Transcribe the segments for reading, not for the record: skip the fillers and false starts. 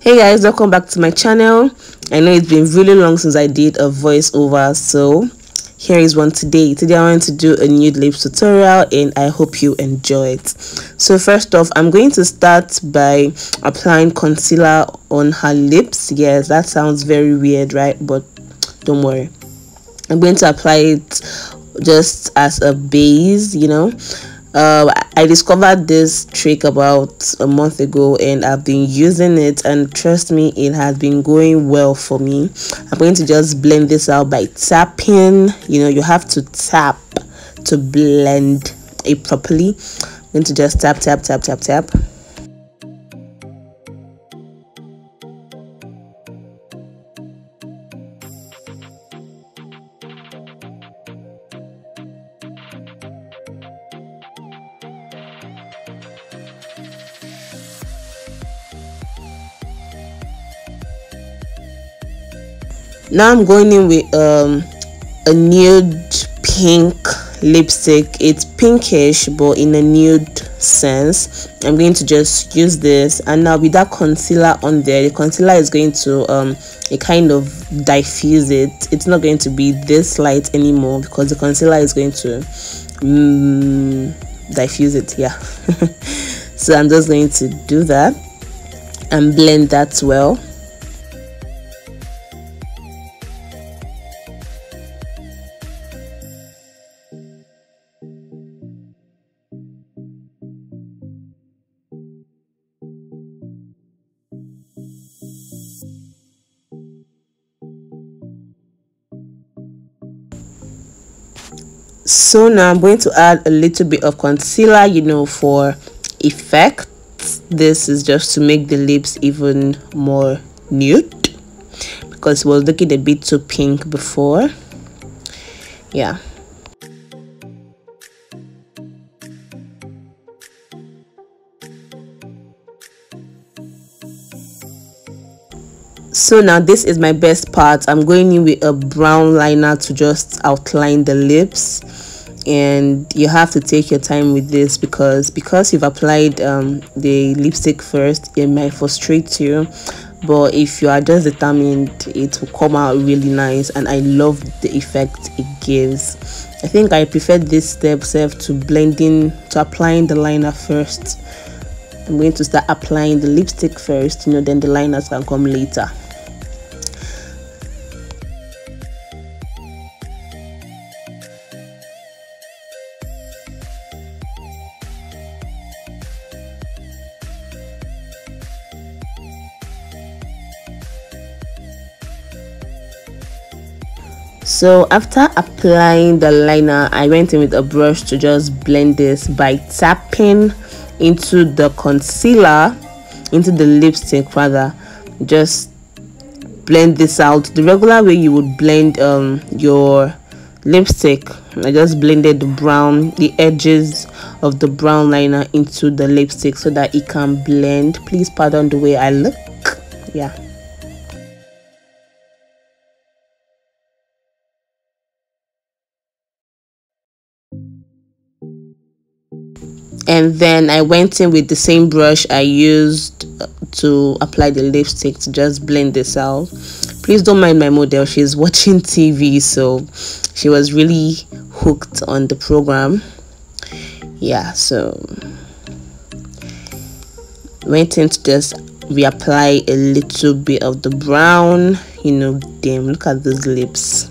Hey guys, welcome back to my channel. I know it's been really long since I did a voiceover, so here is one today. Today I want to do a nude lips tutorial and I hope you enjoy it. So first off, I'm going to start by applying concealer on her lips. Yes, that sounds very weird, right? But don't worry. I'm going to apply it just as a base, I discovered this trick about a month ago and I've been using it, and trust me, it has been going well for me. I'm going to just blend this out by tapping. You have to tap to blend it properly. I'm going to just tap. Now I'm going in with a nude pink lipstick. It's pinkish but in a nude sense. I'm going to just use this, and now with that concealer on there, the concealer is going to kind of diffuse it. It's not going to be this light anymore because the concealer is going to diffuse it. Yeah. So I'm just going to do that and blend that well. So now I'm going to add a little bit of concealer, for effect. This is just to make the lips even more nude because it was looking a bit too pink before. Yeah. So now this is my best part. I'm going in with a brown liner to just outline the lips, and you have to take your time with this because you've applied the lipstick first, it might frustrate you, but if you are just determined, it will come out really nice, and I love the effect it gives. I think I prefer this step to applying the liner first. I'm going to start applying the lipstick first, then the liners can come later. So after applying the liner, I went in with a brush to just blend this by tapping into the concealer, into the lipstick rather. Just blend this out the regular way you would blend your lipstick. I just blended the edges of the brown liner into the lipstick so that it can blend. Please pardon the way I look. Yeah. And then I went in with the same brush I used to apply the lipstick to just blend this out. Please don't mind my model, she's watching TV, so she was really hooked on the program. Yeah, so went in to just reapply a little bit of the brown. Damn, look at those lips.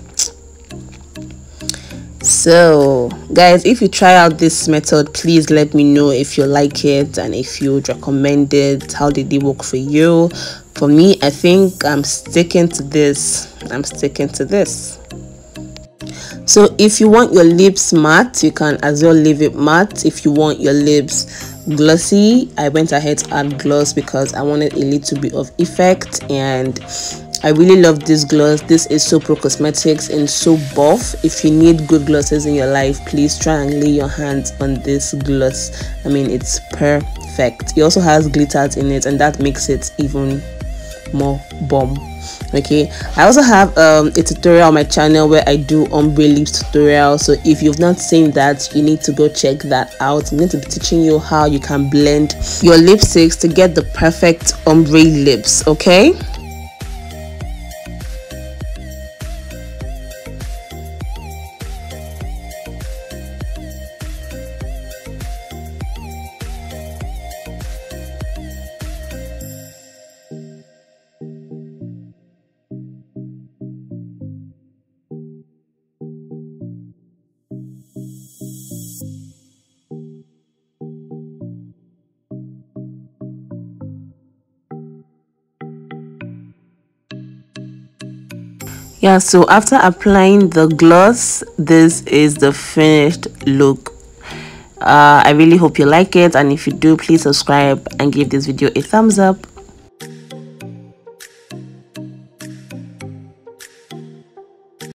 So guys, if you try out this method, please let me know if you like it and if you would recommend it. How did it work for you? For me, I think I'm sticking to this. So if you want your lips matte, you can as well leave it matte. If you want your lips glossy, I went ahead to add gloss because I wanted a little bit of effect, and I really love this gloss. This is So Pro Cosmetics and So Buff. If you need good glosses in your life, please try and lay your hands on this gloss. I mean, it's perfect. It also has glitters in it, and that makes it even more bomb. Okay, I also have a tutorial on my channel where I do ombre lips tutorial, so if you've not seen that, you need to go check that out. I'm going to be teaching you how you can blend your lipsticks to get the perfect ombre lips. Okay, yeah, so after applying the gloss, this is the finished look. I really hope you like it, and if you do, please subscribe and give this video a thumbs up.